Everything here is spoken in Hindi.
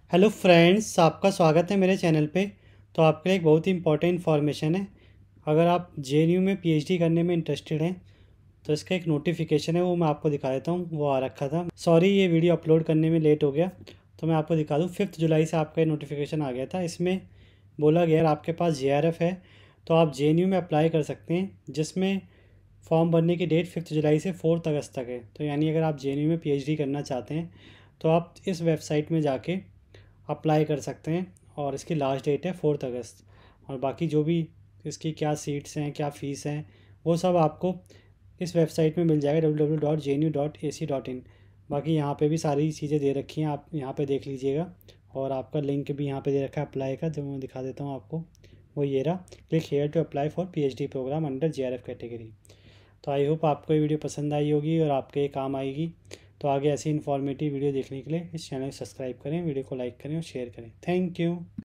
हेलो फ्रेंड्स, आपका स्वागत है मेरे चैनल पे। तो आपके लिए एक बहुत ही इंपॉर्टेंट इन्फॉर्मेशन है। अगर आप जेएनयू में पीएचडी करने में इंटरेस्टेड हैं तो इसका एक नोटिफिकेशन है, वो मैं आपको दिखा देता हूँ। वो आ रखा था, सॉरी ये वीडियो अपलोड करने में लेट हो गया, तो मैं आपको दिखा दूँ। 5 जुलाई से आपका नोटिफिकेशन आ गया था। इसमें बोला गया आपके पास जेआरएफ है तो आप जेएनयू में अप्लाई कर सकते हैं, जिसमें फॉर्म भरने की डेट 5 जुलाई से 4 अगस्त तक है। तो यानी अगर आप जेएनयू में पीएचडी करना चाहते हैं तो आप इस वेबसाइट में जाके अप्लाई कर सकते हैं, और इसकी लास्ट डेट है 4 अगस्त। और बाकी जो भी इसकी क्या सीट्स हैं, क्या फ़ीस हैं, वो सब आपको इस वेबसाइट में मिल जाएगा www.jnu.ac.in। बाकी यहाँ पे भी सारी चीज़ें दे रखी हैं, आप यहाँ पे देख लीजिएगा। और आपका लिंक भी यहाँ पे दे रखा है अप्लाई का, जो मैं दिखा देता हूँ आपको। वो ये रहा, click here to apply for PhD program under JRF category. तो आई होप आपको ये वीडियो पसंद आई होगी और आपके काम आएगी। तो आगे ऐसी इन्फॉर्मेटिव वीडियो देखने के लिए इस चैनल को सब्सक्राइब करें, वीडियो को लाइक करें और शेयर करें। Thank you.